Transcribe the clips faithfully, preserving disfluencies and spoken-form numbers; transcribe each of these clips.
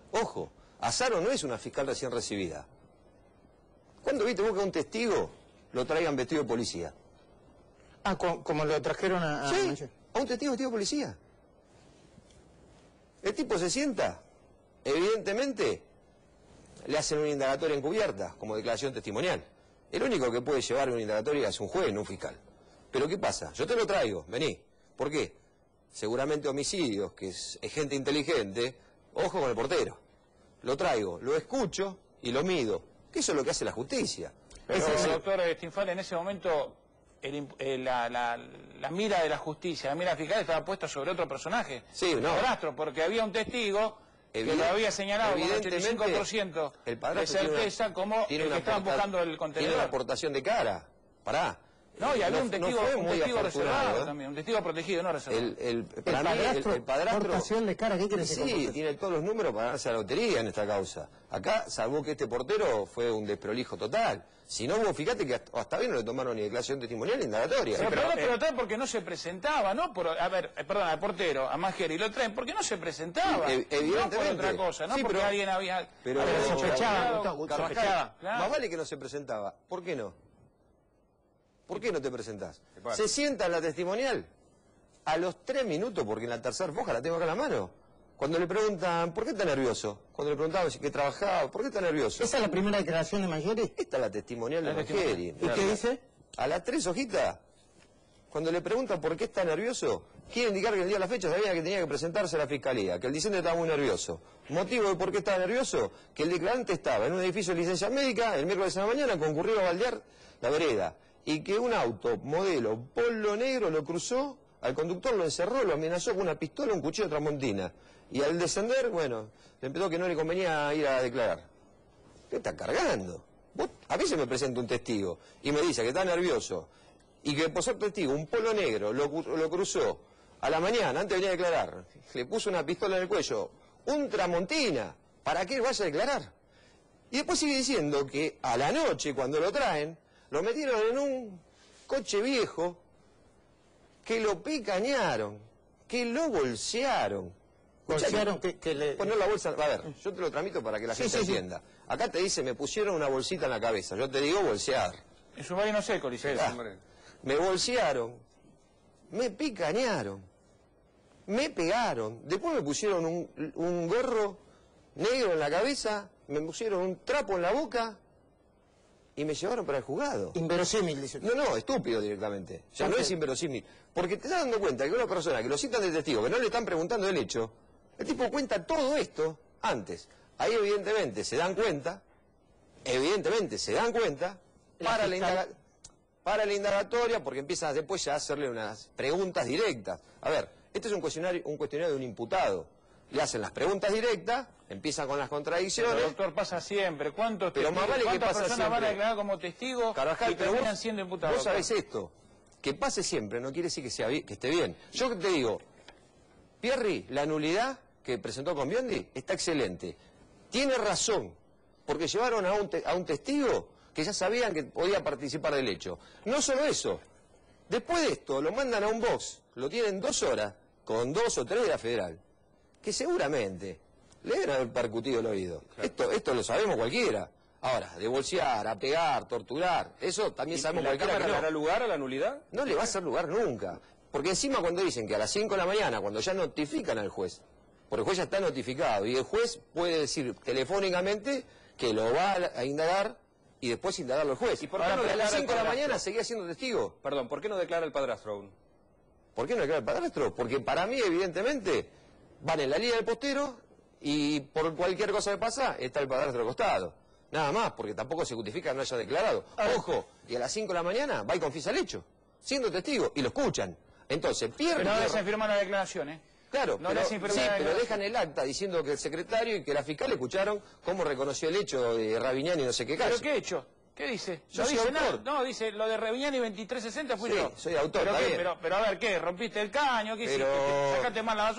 Ojo, Azaro no es una fiscal recién recibida. ¿Cuándo viste vos que a un testigo lo traigan vestido de policía? Ah, como, como lo trajeron a... a Sí, Manchester. a un testigo vestido de policía. El tipo se sienta, evidentemente le hacen una indagatoria encubierta, como declaración testimonial. El único que puede llevar una indagatoria es un juez, no un fiscal. Pero ¿qué pasa? Yo te lo traigo, vení. ¿Por qué? Seguramente homicidios, que es, es gente inteligente, ojo con el portero. Lo traigo, lo escucho y lo mido. Que eso es lo que hace la justicia. Pero, Es el... doctor Stinfal, en ese momento el, el, la, la, la mira de la justicia, la mira fiscal estaba puesta sobre otro personaje. Sí, no. El padrastro, porque había un testigo que lo había señalado con ochenta y cinco por ciento de certeza una, como el que estaban buscando el contenedor. Tiene una aportación de cara. Pará. No, y había no, un testigo, no un testigo reservado, ¿eh? También, un testigo protegido, no reservado. El, el, para el mí, padrastro, el, el padrastro... Portación de cara, ¿qué quiere decir? Sí, tiene todos los números para darse a la lotería en esta causa. Acá, salvo que este portero fue un desprolijo total. Si no, vos fíjate que hasta, hasta bien no le tomaron ni declaración testimonial ni indagatoria. Sí, pero, pero, pero, pero traen porque no se presentaba, ¿no? Por, a ver, eh, perdón, al portero, a Majeri, lo traen porque no se presentaba. Sí, evidentemente. No por otra cosa, no sí, porque pero, alguien había... Pero, había sospechaba, Carvajal, sospechaba, claro. Más vale que no se presentaba. ¿Por qué no? ¿Por qué no te presentás? Se sienta en la testimonial a los tres minutos, porque en la tercera foja la tengo acá en la mano. Cuando le preguntan, ¿por qué está nervioso? Cuando le preguntaban si que trabajaba, ¿por qué está nervioso? ¿Esa es la primera declaración de Majeri? Esta es la testimonial de Majeri. ¿Y qué dice? A las tres hojitas, cuando le preguntan por qué está nervioso, quiere indicar que el día de la fecha sabía que tenía que presentarse a la fiscalía, que el dicente estaba muy nervioso. Motivo de por qué estaba nervioso, que el declarante estaba en un edificio de licencia médica, el miércoles de la mañana concurrió a baldear la vereda, y que un auto modelo polo negro lo cruzó, al conductor lo encerró, lo amenazó con una pistola, un cuchillo tramontina. Y al descender, bueno, le empezó que no le convenía ir a declarar. ¿Qué está cargando? Vos, a veces me presenta un testigo y me dice que está nervioso y que por ser testigo un polo negro lo, lo cruzó a la mañana antes de venir a declarar, le puso una pistola en el cuello, un tramontina, para que él vaya a declarar. Y después sigue diciendo que a la noche, cuando lo traen, lo metieron en un coche viejo, que lo picañaron, que lo bolsearon. Bolsearon que, que le... Poner la bolsa... A ver, yo te lo tramito para que la sí, gente sí, entienda. Sí. Acá te dice, me pusieron una bolsita en la cabeza. Yo te digo bolsear. Es un marino seco, dice. Ah, me bolsearon, me picañaron, me pegaron. Después me pusieron un, un gorro negro en la cabeza, me pusieron un trapo en la boca... y me llevaron para el juzgado. Inverosímil, dice. No, no, estúpido directamente. Ya no es inverosímil. Porque te estás dando cuenta que una persona que lo citan de testigo, que no le están preguntando el hecho, el tipo cuenta todo esto antes. Ahí evidentemente se dan cuenta, evidentemente se dan cuenta, La para, la fiscal... indaga, para la indagatoria, porque empiezan después ya a hacerle unas preguntas directas. A ver, este es un cuestionario, un cuestionario de un imputado. Le hacen las preguntas directas, empiezan con las contradicciones. Pero, doctor, pasa siempre. ¿Cuántos pero testigos, más vale que ¿cuántas pasa personas siempre? van a declarar como testigos Carvajal, y pero terminan vos, siendo imputados? Vos sabés esto, que pase siempre no quiere decir que, sea bien, que esté bien. Yo te digo, Pierri, la nulidad que presentó con Biondi está excelente. Tiene razón, porque llevaron a un, te, a un testigo que ya sabían que podía participar del hecho. No solo eso, después de esto lo mandan a un box, lo tienen dos horas, con dos o tres de la federal, que seguramente le deben haber percutido el oído. Claro. Esto, esto lo sabemos cualquiera. Ahora, de bolsear, a pegar, torturar, eso también sabemos cualquiera. ¿La que Cámara no. le dará lugar a la nulidad? No le va a hacer lugar nunca. Porque encima cuando dicen que a las cinco de la mañana, cuando ya notifican al juez, porque el juez ya está notificado, y el juez puede decir telefónicamente que lo va a indagar y después indagarlo el juez. ¿Y por qué Ahora, no pero a las declara el cinco de la padrastro? mañana seguía siendo testigo. Perdón, ¿por qué no declara el padrastro aún? ¿Por qué no declara el padrastro? Porque para mí, evidentemente, van en la línea del postero y por cualquier cosa que pasa, está el padrastro al costado. Nada más, porque tampoco se justifica que no haya declarado. Ojo, y a las cinco de la mañana va y confiesa el hecho, siendo testigo, y lo escuchan. Entonces, pierde... Pero no les firman la declaración, ¿eh? Claro, no pero, les sí, la pero dejan el acta diciendo que el secretario y que la fiscal escucharon cómo reconoció el hecho de Raviñani y no sé qué caso. ¿Pero qué hecho? ¿Qué dice? Yo no soy dice autor. nada. No, dice lo de Raviñani veintitrés sesenta fui Sí, yo. soy autor, ¿Pero está qué? bien. Pero, pero a ver, ¿qué? ¿Rompiste el caño? ¿Qué Pero- hiciste? ¿Sacaste mal la basura?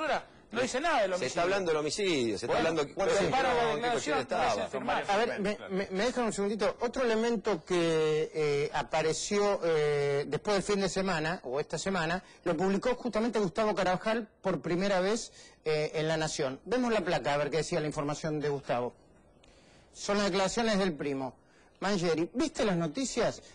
No dice nada del homicidio. Se está hablando del homicidio, se está bueno, hablando... Bueno, sí, para la no, declaración, estaba. A ver, me, me, me dejan un segundito. Otro elemento que eh, apareció eh, después del fin de semana, o esta semana, lo publicó justamente Gustavo Carabajal por primera vez eh, en La Nación. Vemos la placa, a ver qué decía la información de Gustavo. Son las declaraciones del primo. Mangieri, ¿viste las noticias?